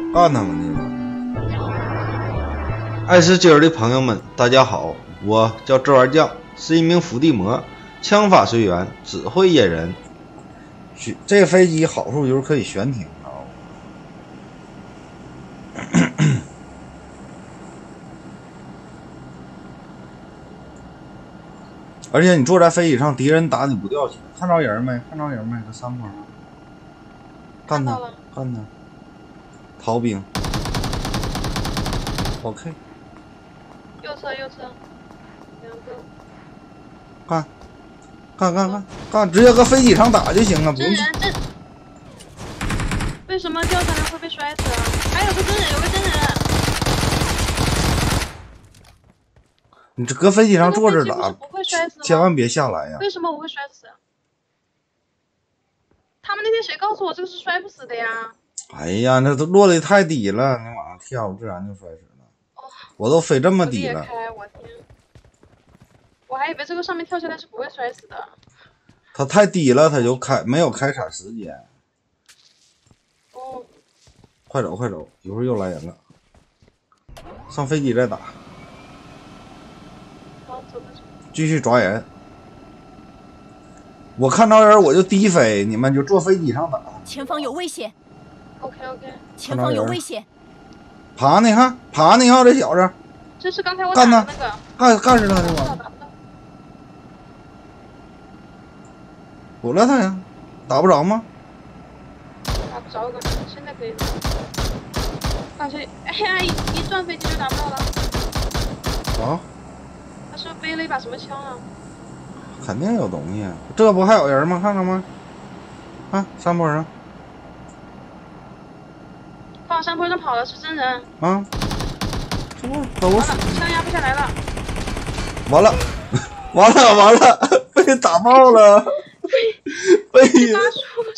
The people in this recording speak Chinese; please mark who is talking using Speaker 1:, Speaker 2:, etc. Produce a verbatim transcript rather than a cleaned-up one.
Speaker 1: 干他们去了。爱吃鸡儿的朋友们，大家好，我叫周二将，是一名伏地魔，枪法随缘，只会野人。这个飞机好处就是可以悬停啊。而且你坐在飞机上，敌人打你不掉血。看着人没？看着人没？这山坡上，干他！干他！逃兵。OK。
Speaker 2: 右侧，右侧，两个。
Speaker 1: 干！干干干干！直接搁飞机上打就行了，不用。
Speaker 2: 真人真。为什么掉下来会被摔死啊？还有个真人，有个真人。
Speaker 1: 你这搁飞机上坐着打，
Speaker 2: 不会摔死，
Speaker 1: 千万别下来呀！
Speaker 2: 为什么我会摔死？他们那天谁告诉我这个是摔不死的呀？
Speaker 1: 哎呀，那都落的太低了，你往上跳，自然就摔死了。哦、我都飞这么低了。
Speaker 2: 我天！我还以为这个上面跳下来是不会摔死的。
Speaker 1: 它太低了，它就开没有开铲时间。
Speaker 2: 哦。
Speaker 1: 快走快走，一会儿又来人了。上飞机再打。继续抓人，我看到人我就低飞，你们就坐飞机上打。
Speaker 3: 前方有危险。
Speaker 2: OK OK。
Speaker 3: 前方有危险。
Speaker 1: 爬呢哈，爬呢哈，这小子。
Speaker 2: 这是刚才我打的那个。
Speaker 1: 干干死他这玩意儿。补了他呀，打不着吗？
Speaker 2: 打不着，现在可以了。感觉哎呀，一一转飞机就打不到了。
Speaker 1: 啊？
Speaker 2: 是不是背了一把什么枪啊？
Speaker 1: 肯定有东西，这不还有人吗？看看吗？啊，山坡上。
Speaker 2: 他往山坡上跑了，是真人。
Speaker 1: 啊。这都是。
Speaker 2: 枪压不下来了。
Speaker 1: 完了，完了，完了，被打爆了。被。被。
Speaker 2: 大叔